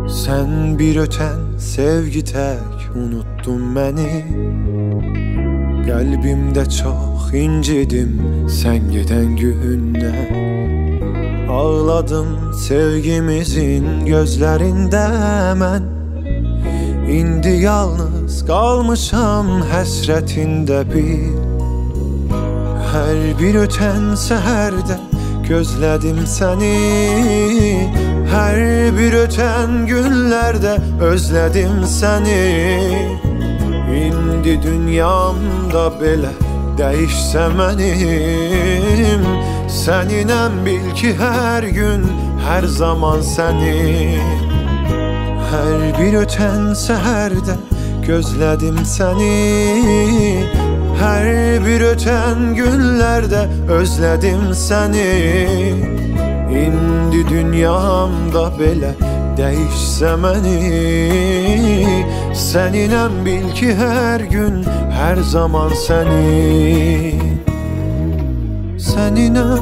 Sen bir öten sevgi tek unuttun beni. Kalbimde çok incidim sen giden günden. Ağladım sevgimizin gözlerinde mən. İndi yalnız kalmışam həsrətində bir. Her bir öten səhərdə gözlədim səni. Her bir öten günlerde özledim seni. İndi dünyamda belə değişse mənim. Səninəm bil ki her gün her zaman səni. Her bir öten səhərdə gözlədim səni. Her bir öten günlerde özledim seni. İndi dünyamda belə değişse məni. Səninəm bil ki her gün her zaman səni. Səninəm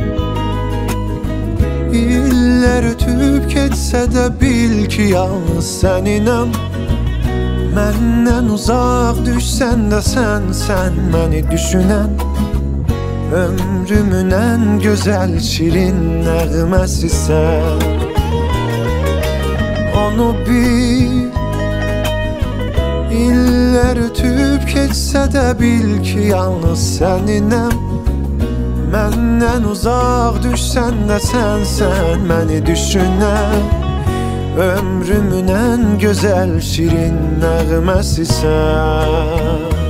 İllər ötüb keçsə də bil ki yalnız səninəm. Məndən uzaq düşsən də sən məni düşünən. Ömrümün en güzel şirin nəğməsi sən. Onu bil. İllər ötüb keçsə də bil ki yalnız səninəm. Məndən uzaq düşsən də sən məni düşünən. Ömrümün en güzel şirin nəğməsi sən.